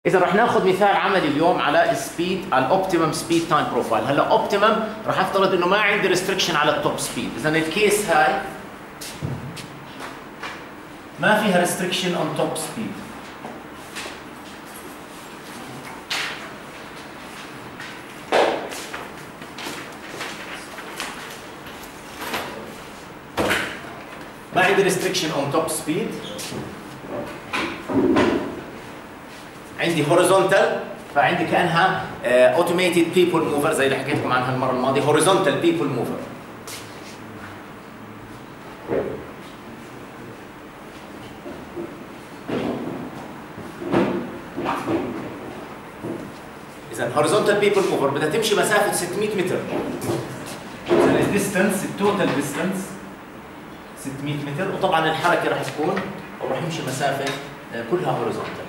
إذا رح ناخذ مثال عملي اليوم على سبيد، على الاوبتيمم سبيد تايم بروفايل. هلا اوبتيمم رح افترض انه ما عندي ريستريكشن على التوب سبيد، اذا الكيس هاي ما فيها ريستريكشن اون توب سبيد. ما عندي ريستريكشن اون توب سبيد، عندي هوريزونتال، فعندي كانها اوتوميتد بيبل موفر زي اللي حكيت لكم عنها المره الماضيه، هوريزونتال بيبل موفر. اذا هوريزونتال بيبل موفر بدها تمشي مسافه 600 متر. اذا الديستنس، التوتال ديستنس 600 متر، وطبعا الحركه راح تكون او راح يمشي مسافه كلها هوريزونتال.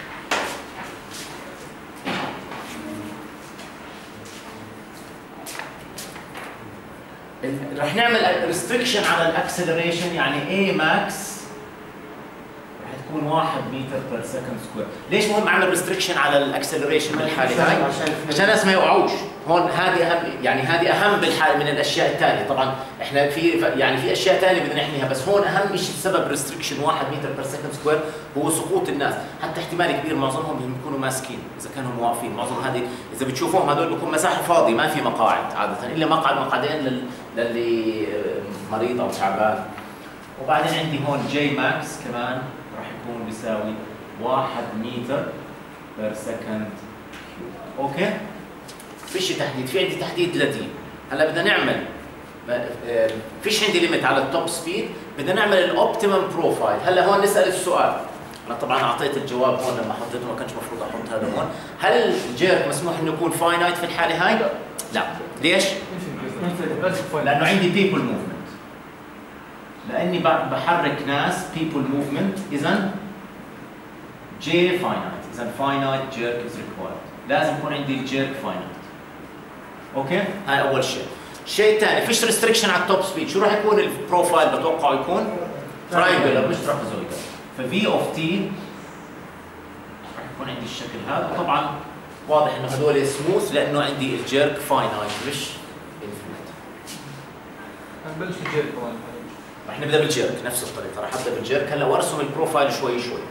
رح نعمل ريستريكشن على الاكسلريشن، يعني A max رح تكون 1 متر بير سكند سكوير. ليش مهم اعمل ريستريكشن على الاكسلريشن بالحاله هاي؟ عشان الناس ما يوقعوش. هون هذه اهم، يعني هذه اهم بالحاله من الاشياء الثانيه. طبعا احنا في اشياء ثانيه بدنا نحميها، بس هون اهم شيء سبب ريستريكشن 1 متر بير سكند سكوير هو سقوط الناس. حتى احتمال كبير معظمهم بيكونوا ماسكين اذا كانوا واقفين. معظم هذه اذا بتشوفوهم هذول بكون مساحه فاضيه ما في مقاعد عاده، الا مقعدين للي مريض او تعبان. وبعدين عندي هون جي ماكس كمان راح يكون بيساوي 1 متر بير سكند كيوب. اوكي؟ فيش تحديد، في عندي تحديد لدي. هلا بدنا نعمل فيش عندي ليميت على التوب سبيد، بدنا نعمل الاوبتيمم بروفايل. هلا هون نسال السؤال، انا طبعا اعطيت الجواب هون لما حطيته، ما كانش المفروض احط هذا هون. هل الجيرك مسموح انه يكون فاينايت في الحاله هاي؟ لا. ليش؟ لانه عندي بيبل موفمنت، لاني بحرك ناس بيبل موفمنت، اذا جي فاينايت، اذا فاينايت جيرك از ريكوايرد، لازم يكون عندي الجيرك فاينايت. اوكي؟ هاي اول شيء. الشيء الثاني فيش ريستريكشن على التوب سبيد، شو راح يكون البروفايل؟ بتوقعه يكون تراينجلر مش ترابيزويدال، ففي اوف تي راح يكون عندي الشكل هذا. وطبعا واضح انه هذول سموث لانه عندي الجيرك فاينايت مش انفينيت. نبلش الجيرك كمان. رح نبدا بالجيرك نفس الطريقه، رح ابدا بالجيرك هلا وارسم البروفايل شوي شوي.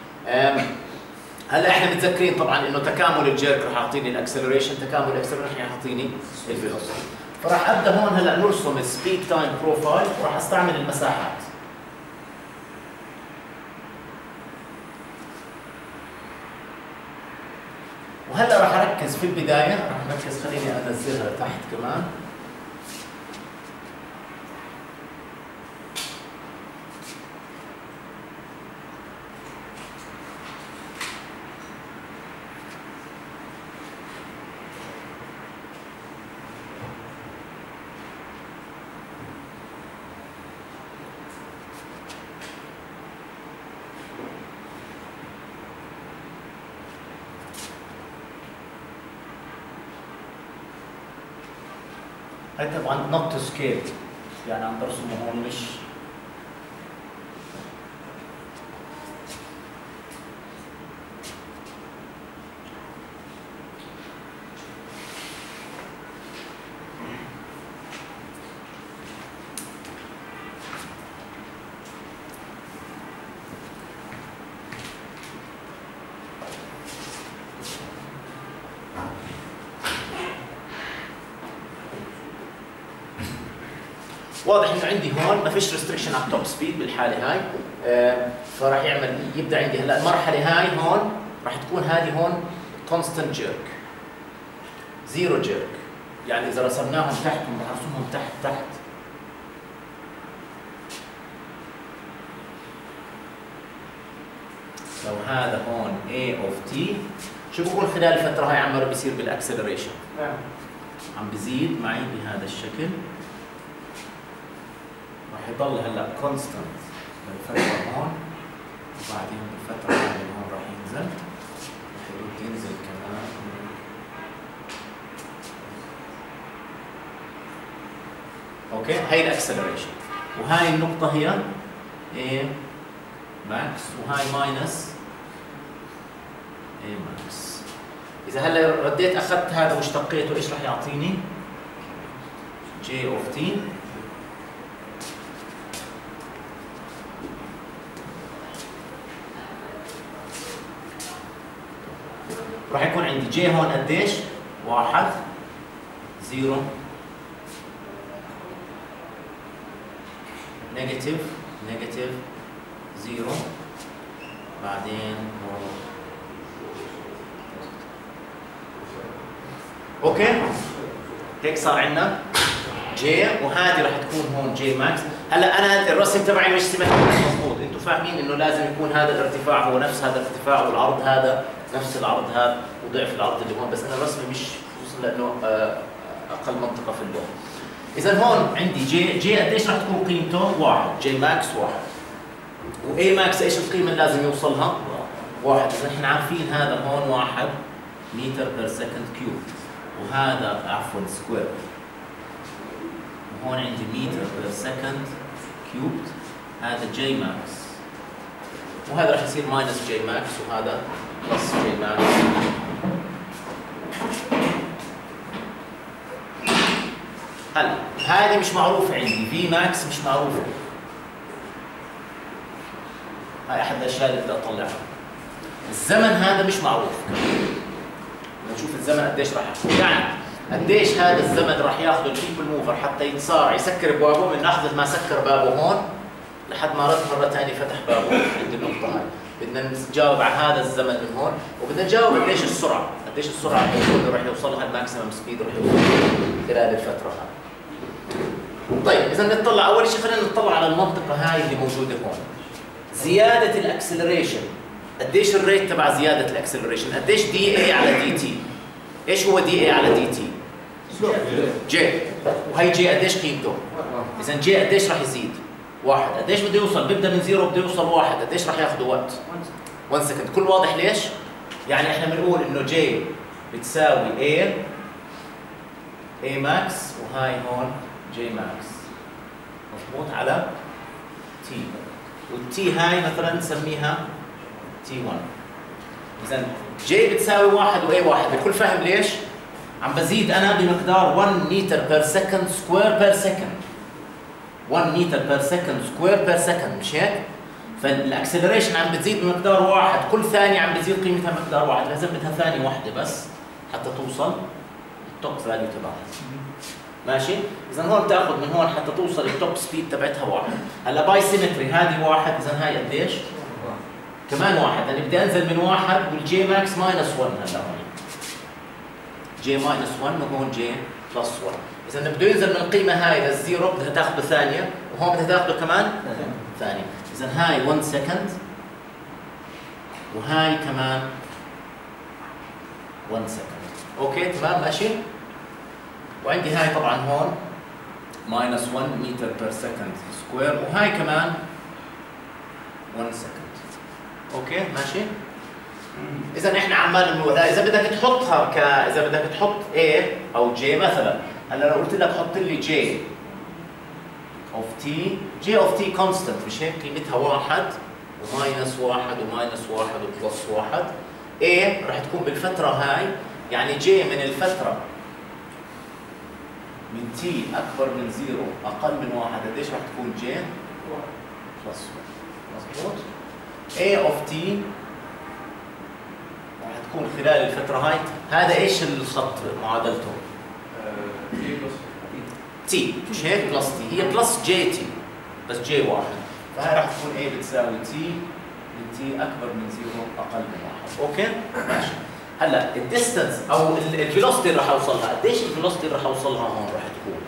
هلا احنا متذكرين طبعا انه تكامل الجيرك رح يعطيني الاكسلريشن، تكامل الاكسلريشن رح يعطيني الفيلوسيتي. فراح ابدا هون هلا نرسم السبيد تايم بروفايل، وراح استعمل المساحات. وهلا راح اركز في البدايه، راح اركز، خليني انزلها تحت كمان. هاي طبعا نوت تو سكيل، يعني عم برسمه هون مش واضح انه عندي هون ما فيش ريستريكشن على التوب سبيد بالحاله هاي. فراح يبدا عندي هلا المرحله هاي هون راح تكون هذه هون كونستنت جيرك، زيرو جيرك. يعني اذا رسمناهم تحت راح ارسمهم تحت. لو هذا هون A of T، شو بقول خلال الفتره هاي عمره بيصير بالاكسلريشن؟ عم بزيد معي بهذا الشكل، راح يضل هلا كونستنت بالفتره هون، وبعدين بالفتره هاي هون راح ينزل، راح ينزل كمان. اوكي، هاي الاكسلريشن، وهاي النقطه هي A ماكس، وهاي ماينس A ماكس. ماكس. اذا هلا رديت اخذت هذا واشتقيته ايش راح يعطيني؟ جي اوف تي راح يكون عندي جي هون قديش؟ 1 0 نيجاتيف 0 بعدين اوكي هيك صار عندنا جي، وهذه راح تكون هون جي ماكس. هلا انا الرسم تبعي مش سيمتريك مضبوط، انتم فاهمين انه لازم يكون هذا الارتفاع هو نفس هذا الارتفاع والعرض هذا نفس العرض هذا وضعف العرض اللي هون، بس انا رسمي مش خصوصا لانه اقل منطقه في اللوح. اذا هون عندي جي قديش راح تكون قيمته؟ 1 جي ماكس 1 واي ماكس ايش القيمه اللي لازم يوصلها؟ 1. اذا احنا عارفين هذا هون 1 متر بير سكند كيوب، وهذا عفوا سكوير، وهون عندي متر بير سكند كيوب، هذا جي ماكس، وهذا راح يصير ماينس جي ماكس وهذا بلس جي ماكس. هلا هذه مش معروفه عندي، في ماكس مش معروفه، هاي احد الاشياء اللي بدي اطلعها. الزمن هذا مش معروف، نشوف الزمن قديش راح ياخذ، يعني قديش هذا الزمن راح ياخذه البيبل موفر حتى يتصارع يسكر بابه من لحظه ما سكر بابه هون لحد ما رد مره ثانيه فتح بابه عند النقطه هاي. بدنا نجاوب على هذا الزمن من هون، وبدنا نجاوب قديش السرعه اللي راح يوصلها الماكسيمم سبيد راح يوصل خلال الفتره هاي. طيب اذا نطلع اول شيء، خلينا نطلع على المنطقه هاي اللي موجوده هون. زياده الاكسلريشن، قديش الريت تبع زياده الاكسلريشن؟ قديش دي اي على دي تي؟ ايش هو دي اي على دي تي؟ جي. وهي جي قديش قيمته؟ اذا جي قديش راح يزيد؟ 1. قديش بده يوصل؟ بيبدا من 0 بده يوصل 1، قديش راح ياخذ وقت؟ 1 سكند. كل واضح ليش؟ يعني احنا بنقول انه جي بتساوي A ماكس وهاي هون جي ماكس مضبوط على تي، والتي هاي مثلا نسميها تي 1. اذا جي بتساوي 1 واي 1، الكل فاهم ليش؟ عم بزيد انا بمقدار 1 متر بير سكند سكوير بير سكند، 1 متر بير سكند سكوير بير سكند، مش هيك؟ فالاكسلريشن عم بتزيد بمقدار 1، كل ثانيه عم بتزيد قيمتها مقدار 1، لازم بدها ثانيه واحده بس حتى توصل التوب فاليو تبعها. ماشي؟ اذا هون بتاخذ من هون حتى توصل التوب سبيد تبعتها 1. هلا باي سيمتري هذه 1، اذا هاي قديش؟ كمان 1، يعني بدي انزل من 1 والجي ماكس ماينس 1. هلا هون جي ماينس 1 وهون جي بلس 1. اذا بده ينزل من القيمه هاي للزيرو بدها تاخذه ثانيه، وهون بدها تاخذه كمان ثانيه. اذا هاي 1 سكند وهاي كمان 1 سكند. اوكي تمام ماشي؟ وعندي هاي طبعا هون ماينس 1 متر بير سكند سكوير، وهاي كمان 1 سكند. اوكي ماشي؟ اذا احنا عمال بنقول اذا بدك تحطها اذا بدك تحط A او J مثلا، هلا لو قلت لك حط لي J اوف تي كونستنت، مش هيك؟ قيمتها 1 وماينس 1 وماينس 1 وبلس 1. A راح تكون بالفتره هاي، يعني J من الفتره من T اكبر من 0 اقل من 1، قديش راح تكون J؟ بلس 1. مضبوط؟ A اوف T راح تكون خلال الفترة هاي، هذا ايش الخط معادلته؟ تي، مش هيك؟ بلس تي، هي بلس جي تي، بس جي 1، فهي راح تكون A بتساوي تي من تي اكبر من 0 اقل من 1. اوكي؟ ماشي. هلا الديستنس او الفيلوسيتي اللي راح اوصلها، قديش الفيلوسيتي اللي راح اوصلها هون راح تكون؟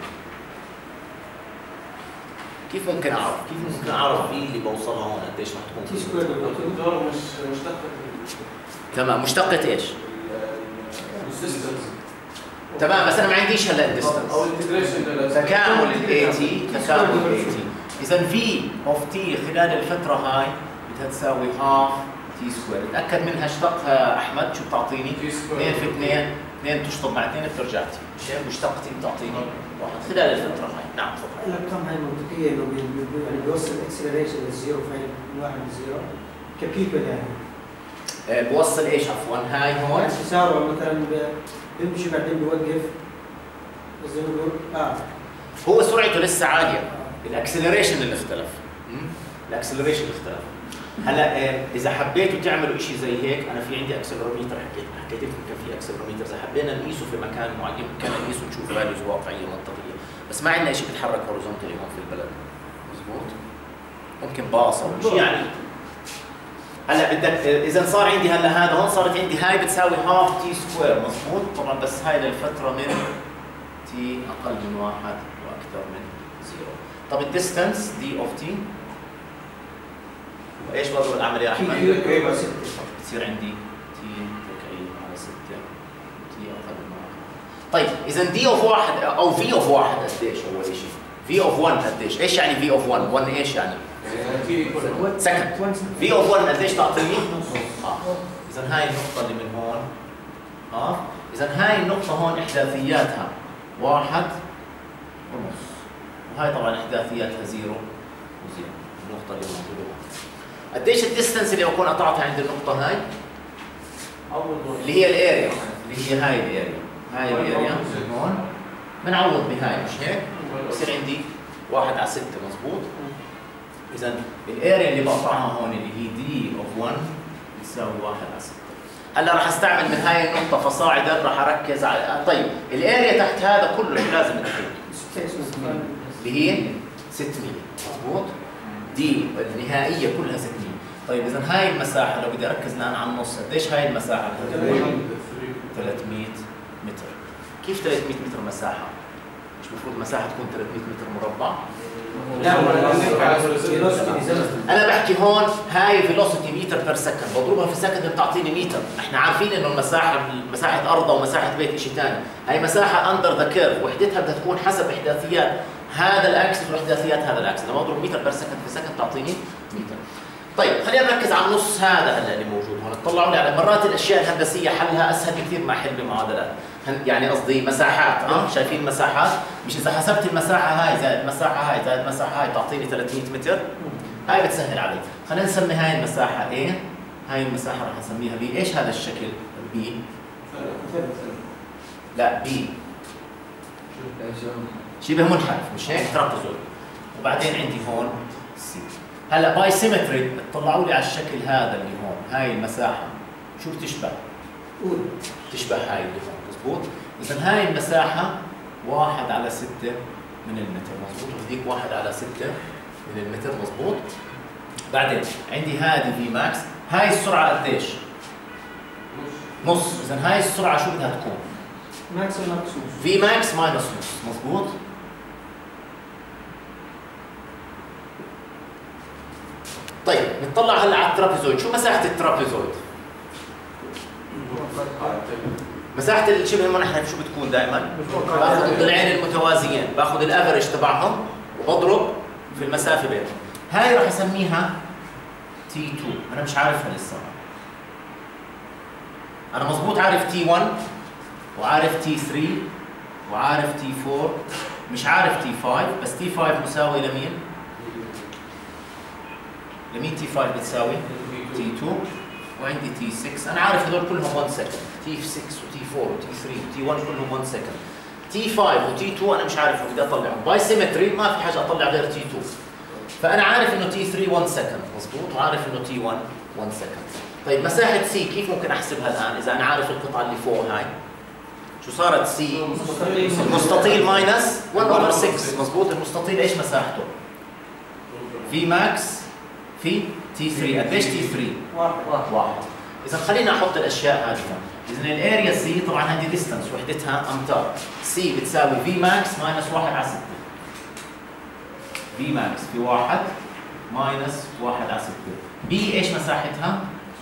كيف ممكن اعرف في اللي بوصلها هون قديش راح تكون؟ تي سكوير الدكتور مش مشتقة. تمام، مشتقة ايش؟ الديستنس. تمام، بس انا ما عنديش هلا الديستنس. او الانتجريشن تكامل الاي تي، اذا في اوف تي خلال الفترة هاي بدها تساوي هاف تي سكوير. تأكد منها، اشتقها احمد، شو بتعطيني؟ 2 في 2، 2 تشطب مع 2 بترجع تي، مش هيك؟ مشتقتي بتعطيني 1 خلال الفترة هاي. نعم تفضل. الارقام هاي منطقيه انه يعني بيوصل الاكسلريشن للزيرو، فهي من 1 ل 0 كبيبل يعني. بوصل ايش عفوا هاي هون تسارع مثلا بيمشي بعدين بيوقف زي ما بيقول هو سرعته لسه عاليه، الاكسلريشن اللي اختلف. الاكسلريشن اللي اختلف. هلا اذا حبيتوا تعملوا شيء زي هيك، انا في عندي اكسلروميتر، حكيت لكم كان في اكسلروميتر، اذا حبينا نقيسه في مكان معين ممكن نقيسه نشوف فاليوز واقعيه منطقيه، بس ما عندنا شيء بيتحرك هوريزونتالي هون في البلد. مضبوط؟ ممكن باص او شيء يعني. هلا بدك اذا صار عندي هلا هذا هون صارت عندي هاي بتساوي هاف تي سكوير. مضبوط؟ طبعا بس هاي للفتره من تي اقل من 1 واكثر من 0. طب الديستانس دي اوف تي وايش بضرب العمليه يا احمد؟ تقريبا 6 بتصير عندي تي تكعيب على 6 تي اقل من 1. طيب اذا دي اوف 1 او في اوف 1 قديش اول شيء؟ في اوف 1 قديش؟ ايش يعني في اوف 1؟ 1 ايش يعني؟ سكند. في اوف 1 قديش تعطيني؟ اذا هاي النقطة اللي من هون اذا هاي النقطة هون احداثياتها 1.5 وهاي طبعا احداثياتها 0 و0. النقطة اللي موجودة قديش الديستنس اللي بكون قطعتها عند النقطة هاي؟ اللي هي الاريا، اللي هي هاي الاريا، هاي الاريا هون بنعوض بهاي مش هيك؟ بصير عندي 1/6. مضبوط؟ إذا الاريا اللي بقطعها هون اللي هي دي اوف 1 بتساوي 1/6. هلا راح استعمل من هاي النقطة فصاعدا راح اركز على طيب الاريا تحت هذا كله شو لازم نكتب؟ اللي هي 600. مضبوط؟ دي النهائية كلها 600. طيب إذا هاي المساحة لو بدي أركز الآن على النص، قديش هاي المساحة؟ 300 متر. كيف 300 متر مساحة؟ مش المفروض مساحة تكون 300 متر مربع؟ لا أنا بحكي هون هاي فيلوسيتي متر بير سكند، بضربها في سكند بتعطيني متر، احنا عارفين إنه مساحة أرض ومساحة بيت شيء ثاني، هاي مساحة أندر ذا كيرف، وحدتها بدها تكون حسب إحداثيات هذا الأكس وإحداثيات هذا الأكس، لما أضرب متر بير سكند في سكند تعطيني متر. طيب خلينا نركز على النص هذا هلا اللي موجود هون، اطلعوا لي على مرات الاشياء الهندسيه حلها اسهل بكثير ما حل بمعادلات، يعني قصدي مساحات، شايفين المساحات؟ مش اذا حسبت المساحه هاي زائد المساحه هاي زائد المساحه هاي تعطيني 300 متر، هاي بتسهل علي. خلينا نسمي هاي المساحه A، هاي المساحه راح نسميها B. ايش هذا الشكل B؟ لا B شبه منحرف مش هيك؟ ترابيزويد. وبعدين عندي هون C. هلا باي سيمتري اطلعوا لي على الشكل هذا اللي هون، هاي المساحه شو بتشبه؟ تشبه هاي اللي هون. مضبوط؟ اذا هاي المساحه 1/6 من المتر. مضبوط؟ وهذيك 1/6 من المتر. مضبوط؟ بعدين عندي هذه في ماكس، هاي السرعه قديش؟ نص. اذا هاي السرعه شو بدها تكون؟ ماكس ماينس نص. في ماكس ماينس نص. مضبوط؟ طيب نطلع هلا على الترابيزويد، شو مساحة الترابيزويد؟ مساحة الشبه المنحنف شو بتكون دائما؟ باخذ الضلعين المتوازيين، باخذ الافرج تبعهم وبضرب في المسافة بينهم. هاي راح اسميها T2، أنا مش عارفها لسه. أنا مضبوط عارف T1 وعارف T3 وعارف T4، مش عارف T5، بس T5 مساوي لمين؟ لمين T5 بتساوي؟ T2 وعندي T6، أنا عارف هذول كلهم 1 سكند، T6 و T4 و T3 و T1 كلهم 1 سكند. T5 و T2 أنا مش عارف بدي أطلعهم، باي سيمتري ما في حاجة أطلع غير T2. فأنا عارف إنه T3 1 سكند، مضبوط، وعارف إنه T1 1 سكند. طيب مساحة C كيف ممكن أحسبها الآن إذا أنا عارف القطعة اللي فوق هاي؟ شو صارت C؟ المستطيل ماينس 1/6، مضبوط. المستطيل إيش مساحته؟ V ماكس في T3. قديش T3؟ 1. إذا خلينا أحط الأشياء هذه. إذا الأريا C طبعاً هذه ديستانس وحدتها أمتار. C بتساوي V ماكس ماينس 1/6. V ماكس في 1 ماينس 1/6. B إيش مساحتها؟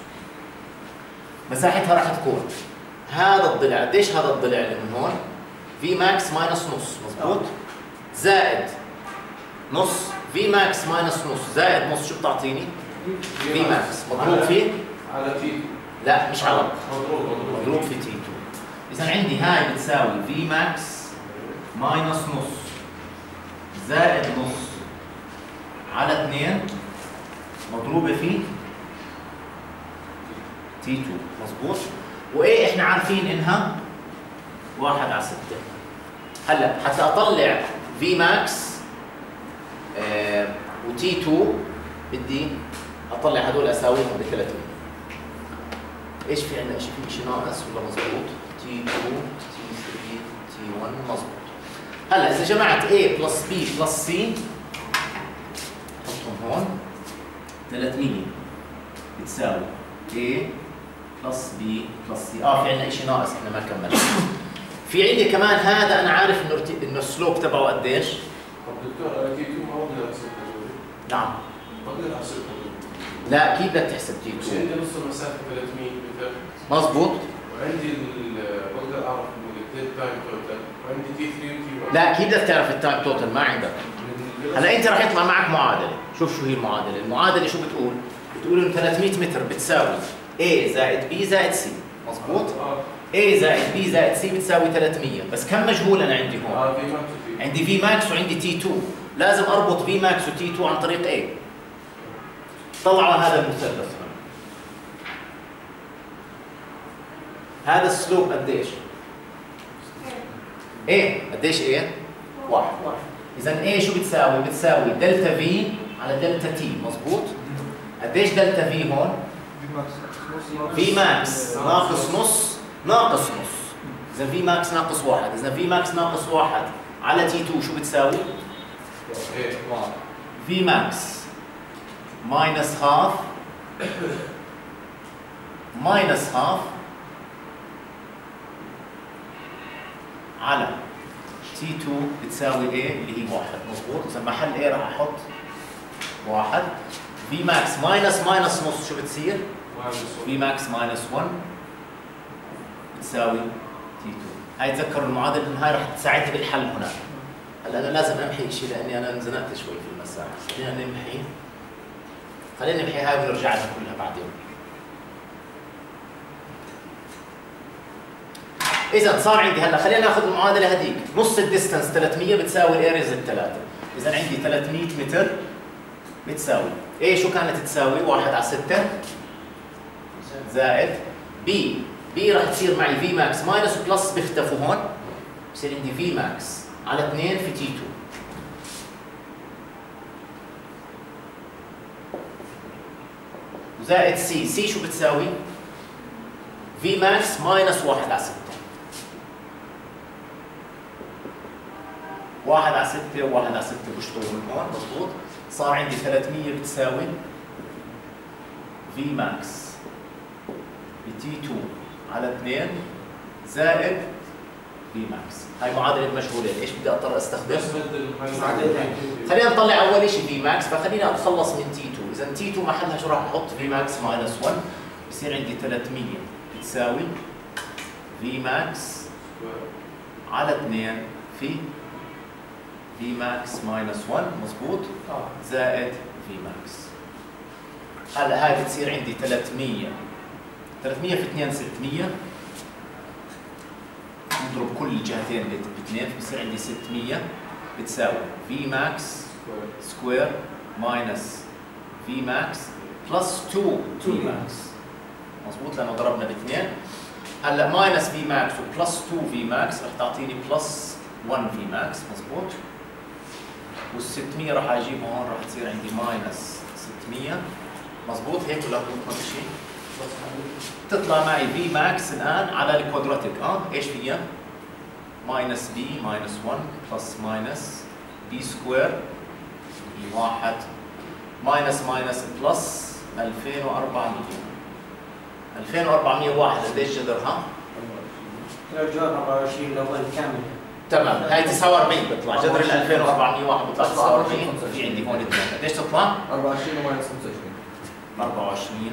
مساحتها راح تكون هذا الضلع، قديش هذا الضلع اللي من هون؟ V ماكس ماينس نص، مضبوط؟ زائد نص في ماكس ماينس نص زائد نص، شو بتعطيني؟ في ماكس مضروب في على تي. لا مش على مضروب في تي 2. اذا عندي هاي بتساوي في ماكس ماينس نص زائد نص على 2 مضروبه في تي 2 مظبوط. وايه احنا عارفين انها 1 على 6. هلا حتى اطلع في ماكس وتي 2 بدي اطلع هدول اساويهم ب 300. ايش في عندنا شيء ناقص ولا مظبوط؟ تي 2 تي 3 تي 1 مظبوط. هلا اذا جمعت A بلس B بلس C حطهم هون 300 بتساوي A بلس B بلس C. في عندنا شيء ناقص احنا ما كملنا. في عندي كمان هذا انا عارف انه السلوب تبعه قديش؟ طب دكتور انا تي 2 ما بقدر احسب هذول. نعم. بقدر احسب هذول. لا اكيد بدك تحسب تي بس 2. عندي نص المسافه 300 متر. مظبوط. وعندي بقدر اعرف الديد تايم توتال، وعندي تي 3 وتي 1. لا اكيد بدك تعرف التايم توتال ما عندك. هلا انت راح يطلع معك معادله، شوف شو هي المعادله، المعادله شو بتقول؟ بتقول انه 300 متر بتساوي A زائد B زائد C، مظبوط؟ A زائد B زائد C بتساوي 300، بس كم مجهول انا عندي هون؟ في ماكس وتي. عندي في ماكس وعندي تي 2، لازم اربط في ماكس وتي 2 عن طريق A. طلعوا هذا المثلث. هذا السلوب قديش؟ ايه قديش ايه؟ 1. اذا ايه شو بتساوي؟ بتساوي دلتا في على دلتا تي، مظبوط؟ قديش دلتا في هون؟ في ماكس ناقص نص ناقص نص. اذا في ماكس ناقص 1، اذا في ماكس ناقص 1 على تي 2 شو بتساوي؟ في ماكس ماينس هاف ماينس هاف على تي 2 بتساوي ايه اللي هي 1، مظبوط؟ اذا محل ايه راح احط 1. في ماكس ماينس ماينس نص شو بتصير؟ في ماكس ماينس 1 بتساوي تي 2. هاي تذكروا المعادله لان هاي راح تساعدني بالحل هناك. هلا انا لازم امحي شيء لاني انا انزنقت شوي في المساحه، خلينا نمحي هاي ونرجع لها كلها بعدين. اذا صار عندي هلا خلينا ناخذ المعادله هذيك، نص الديستنس 300 بتساوي الاريز الثلاثه، اذا عندي 300 متر بتساوي ايه شو كانت تساوي؟ 1 على 6 زائد بي راح تصير معي في ماكس ماينس وبلس بيختفوا هون، بصير عندي في ماكس على 2 في تي 2 زائد سي شو بتساوي؟ في ماكس ماينس 1 على 6. 1 على 6 و1 على 6 بشطبوا من هون، مضبوط؟ صار عندي 300 بتساوي في ماكس بتي 2 على 2 زائد في ماكس. هاي معادله مجهوله، ايش بدي اضطر استخدم؟ خلينا نطلع اول شيء في ماكس، فخلينا اتخلص من تي 2، اذا تي 2 محلها شو راح احط؟ في ماكس ماينس 1، بصير عندي 300 بتساوي في ماكس على 2 في ماكس ماينس 1، مضبوط؟ زائد في ماكس. هلا هاي بتصير عندي 300 في 2 600، نضرب كل الجهتين ب 2 بصير عندي 600 بتساوي في ماكس سكوير ماينس في ماكس بلس 2 في ماكس، مضبوط؟ لانه ضربنا ب 2. هلا ماينس في ماكس وبلس 2 في ماكس رح تعطيني بلس 1 في ماكس، مضبوط؟ وال 600 راح اجيبها هون، راح تصير عندي ماينس 600، مضبوط هيك ولا غلطنا بشيء؟ تطلع معي في ماكس الان على الكوادراتيك، ايش هي؟ ماينس بي ماينس 1 بلس ماينس بي سكوير هي 1 ماينس ماينس بلس 2400. 2401 قديش جذرها؟ الجواب 24 لو الكامل. تمام، هاي 49 بيطلع جذر ال 2401 بيطلع 49. في عندي هون 2 قديش تطلع؟ 24 وماينس 25. 24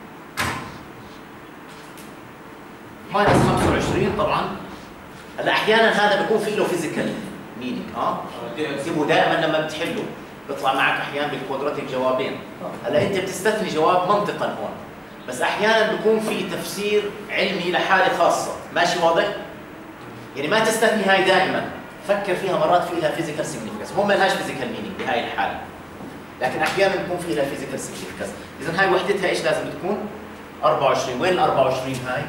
ماينس 25 طبعا. هلا احيانا هذا بيكون في له فيزيكال مينينج، اكتبوا دائما لما بتحلوا بيطلع معك احيانا بالكوادراتيك جوابين. هلا انت بتستثني جواب منطقا هون، بس احيانا بيكون في تفسير علمي لحاله خاصه، ماشي واضح؟ يعني ما تستثني هاي دائما، فكر فيها مرات في لها فيزيكال سيجنيفيكانس، هو ما لهاش فيزيكال مينينج بهاي الحاله، لكن احيانا بيكون في لها فيزيكال سيجنيفيكانس. اذا هاي وحدتها ايش لازم تكون؟ 24. وين ال 24 هاي؟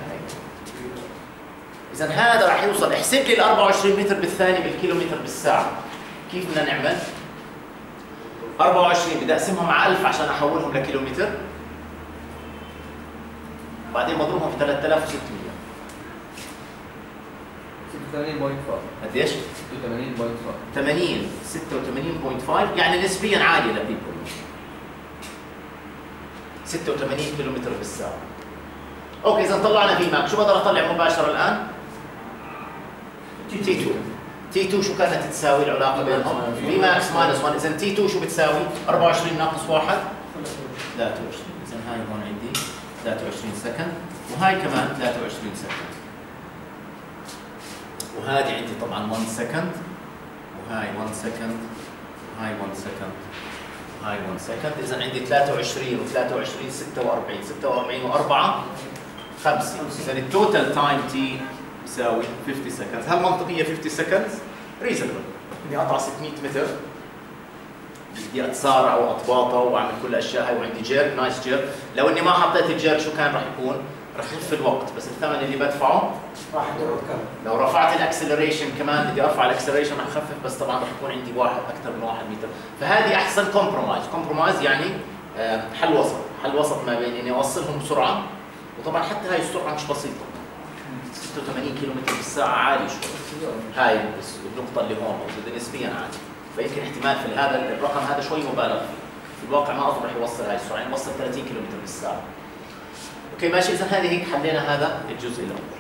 إذا هذا راح يوصل. احسب لي ال 24 متر بالثانية بالكيلومتر بالساعة. كيف بدنا نعمل؟ 24 بدي أقسمهم على 1000 عشان أحولهم لكيلومتر. بعدين بضربهم في 3600. 86.5. قديش؟ 86.5. 86.5 يعني نسبيا عالية لبيبل. 86 كيلومتر بالساعة. اوكي اذا طلعنا في ماك، شو بقدر اطلع مباشرة الآن؟ تي 2. تي 2 شو كانت تساوي العلاقة بينهم؟ في ماكس ماينس 1، اذا تي 2 شو بتساوي؟ 24 ناقص 1 23. اذا هاي هون عندي 23 سكند، وهاي كمان 23 سكند. وهذه عندي طبعا 1 سكند، وهاي 1 سكند، وهاي 1 سكند، وهاي 1 سكند. اذا عندي 23 و23 46 و4 5. اذا التوتال تايم تي يساوي 50 سكند. هل منطقيه 50 سكند؟ ريزونبل. اني اقطع 600 متر، بدي اتسارع واطباطه واعمل كل الاشياء هاي، وعندي جير نايس جير. لو اني ما حطيت الجير شو كان راح يكون؟ راح يخف الوقت، بس الثمن اللي بدفعه راح يدور كم؟ لو رفعت الاكسلريشن كمان، بدي ارفع الاكسلريشن راح اخفف، بس طبعا راح يكون عندي اكثر من 1 متر. فهذه احسن كومبرومايز. كومبرومايز يعني حل وسط، حل وسط ما بين اني اوصلهم بسرعه، وطبعا حتى هاي السرعه مش بسيطه. 86 كيلومتر بالساعه عالي شوي. هاي النقطه اللي هون موجوده نسبيا عالي، فيمكن احتمال في هذا الرقم هذا شوي مبالغ فيه. في الواقع ما اظن راح يوصل هاي السرعه، يعني يوصل 30 كيلومتر بالساعه. اوكي ماشي. اذا هذه هيك حلينا هذا الجزء الاول.